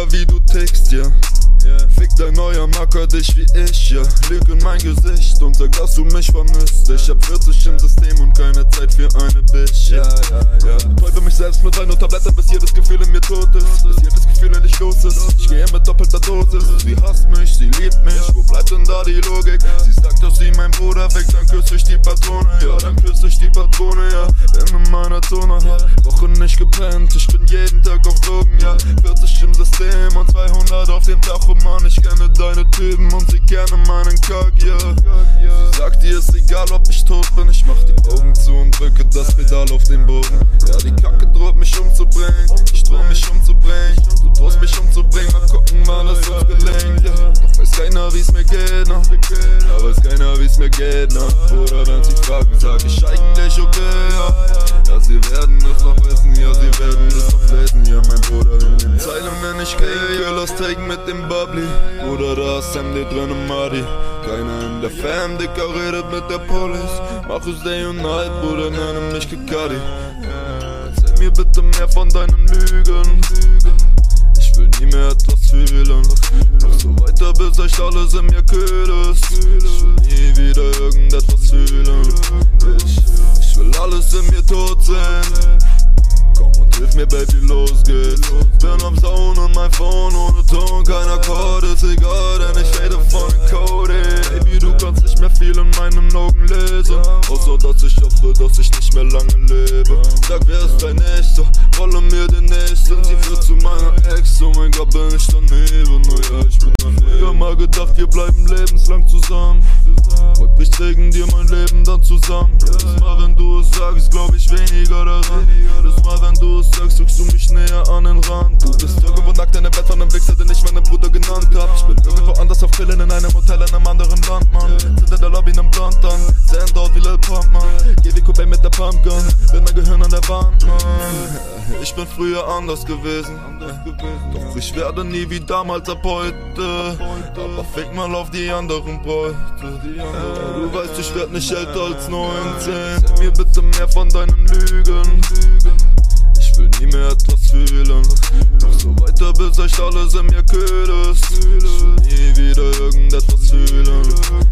Digga, wie du tickst, ja. Fick dein neuer Macker dich wie ich, ja. Lüg in mein Gesicht und sag, dass du mich vermisst. Ich hab 40 im System und keine Zeit für eine Bitch, ja. Betäube mich selbst mit Wein und Tabletten, bis jedes Gefühl in mir tot ist. Bis jedes Gefühl endlich los ist. Ich gehe mit doppelter Dosis. Sie hasst mich, sie liebt mich. Wo bleibt denn da die Logik? Sie sagt, dass sie mein Bruder fickt, dann küsse ich die Patrone, ja. Dann küsse ich die Patrone, ja. Bin in meiner Zone, hab Wochen nicht gepennt. Ich bin jeden Tag auf Drogen, ja. 40 im System und 200 auf dem Tacho, Mann. Ich kenne deine Typen und sie kennen meinen Kack, ja. Sie sagt, dir ist egal, ob ich tot bin. Ich mach die Augen zu und drücke das Pedal auf den Boden. Ja, die Kacke droht mich umzubringen. Ich droh mich umzubringen. Du drohst mich umzubringen. Mal gucken, wann es uns gelingt, ja. Doch weiß keiner, wie's mir geht, ne? Ja, weiß keiner, wie's mir geht, ne? Oder wenn sie fragen, sag ich eigentlich okay, ja. Ja, sie werden es noch wissen, ja, sie werden es noch lesen, ja, mein Bruder. In den Zeilen, wenn ich gehe, Killers taken mit dem Bubbly. Oder da ist MD drin im Muddy. Keiner in der Fam, Dicker, redet mit der Police. Mach es Day und Night, Bruder, nenne mich Kikadi. Erzähl mir bitte mehr von deinen Lügen. Ich will nie mehr etwas fühlen. Mach so weiter, bis euch alles in mir kühl ist. Ich will nie wieder irgendetwas fühlen. Ich will alles in mir tot sehen. Komm und hilf mir, Baby, los geht's. Bin am Zone und mein Phone ohne Ton. Kein Akkord ist egal, denn ich rede von Cody. Baby, du kannst nicht mehr viel in meinen Augen lesen. Außer, dass ich hoffe, dass ich nicht mehr lange lebe. Sag, wer ist dein Nächster? Rolle mir den Nächsten. Sie führt zu meiner Ex, oh mein Gott, bin ich daneben. Oh ja, ich bin daneben. Ich hab mal gedacht, wir bleiben lebenslang zusammen. Heute bricht wegen dir mein Leben dann zusammen. Jedes Mal, wenn du es sagst, glaub ich weniger daran. Jedes Mal, wenn du es sagst, drückst du mich näher an den Rand. Du bist irgendwo nackt in dem Bett von einem Wichser, den ich meinen Bruder genannt hab. Ich bin irgendwo anders auf Pillen in einem Hotel in einem anderen Land, Mann. Sind in der Lobby in einem Blunt an, sehen dort wie Lil Pump, Mann. Geh wie Cobain mit der Pumpgun, bin mein Gehirn an der Wand, Mann. Ich bin früher anders gewesen, doch ich werde nie wie damals ab heute. Aber fick mal auf die anderen Bräute. Du weißt, ich werd nicht älter als 19. Sag mir bitte mehr von deinen Lügen. Ich will nie mehr etwas fühlen. Mach so weiter, bis euch alles in mir kühl ist. Ich will nie wieder irgendetwas fühlen.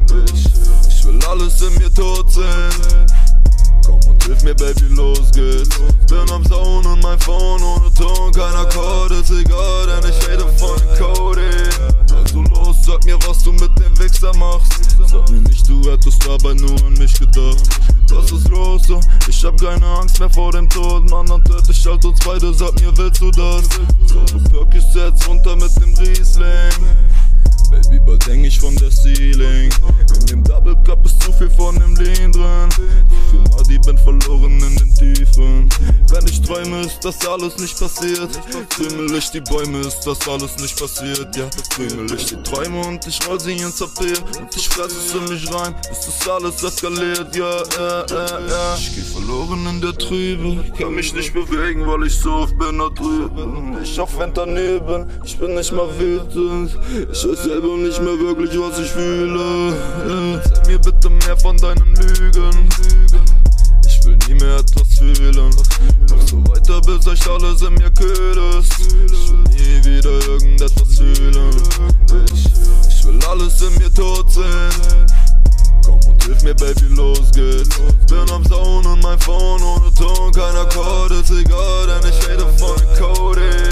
Ich will alles in mir tot sehen. Komm und hilf mir, Baby, los geht's. Bin am Zone und mein Phone ohne Ton. Kein Akkord ist egal, denn ich rede von Cody. Also los, sag mir, was du mit dem Wichser machst. Sag mir nicht, du hättest dabei nur an mich gedacht. Was ist los, so? Ich hab keine Angst mehr vor dem Tod. Mann, dann töte ich halt uns beide, sag mir, willst du das? So, du Perkis jetzt runter mit dem Riesling. Baby, bald häng ich von der Ceiling. In dem Double Cup ist zu viel von dem Lean drin. Für Madi bin verloren in den Tiefen. Wenn ich träume, ist das alles nicht passiert. Krümel ich die Bäume, ist das alles nicht passiert. Ja, krümel ich die Träume und ich roll sie ins AP. Und ich fress es in mich rein, bis das alles eskaliert. Ja. Ich geh verloren in der Trübe. Kann mich nicht bewegen, weil ich so oft bin da drüben. Ich auf Fentanyl bin, ich bin nicht mal wütend. Ich weiß selber nicht mehr wirklich, was ich fühle. Sag mir bitte mehr von deinen Lügen. Ich will nie mehr etwas fühlen. Mach so weiter, bis euch alles in mir kühl ist. Ich will nie wieder irgendetwas fühlen. Ich will alles in mir tot sehen. Komm und hilf mir, Baby, los geht's. Bin am Zone und mein Phone ohne Ton. Kein Akkord ist egal, denn ich rede von Cody.